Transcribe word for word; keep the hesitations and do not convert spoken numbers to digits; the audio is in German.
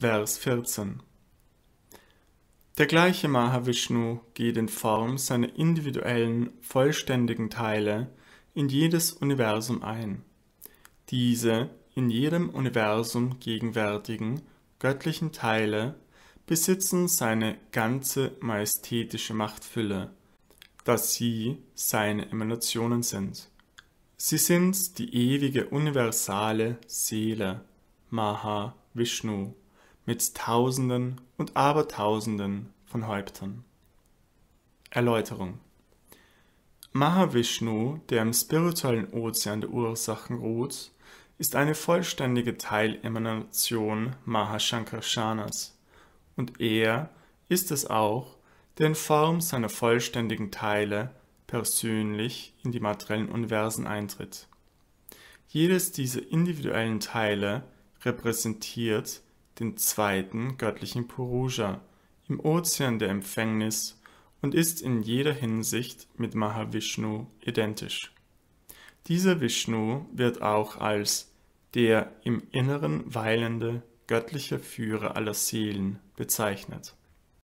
Vers vierzehn. Der gleiche Mahavishnu geht in Form seiner individuellen, vollständigen Teile in jedes Universum ein. Diese in jedem Universum gegenwärtigen göttlichen Teile besitzen seine ganze majestätische Machtfülle, da sie seine Emanationen sind. Sie sind die ewige universale Seele, Mahavishnu, mit Tausenden und Abertausenden von Häuptern. Erläuterung: Mahavishnu, der im spirituellen Ozean der Ursachen ruht, ist eine vollständige Teilemanation Mahashankarshanas, und er ist es auch, der in Form seiner vollständigen Teile persönlich in die materiellen Universen eintritt. Jedes dieser individuellen Teile repräsentiert den zweiten göttlichen Purusha im Ozean der Empfängnis und ist in jeder Hinsicht mit Mahavishnu identisch. Dieser Vishnu wird auch als der im Inneren weilende göttliche Führer aller Seelen bezeichnet.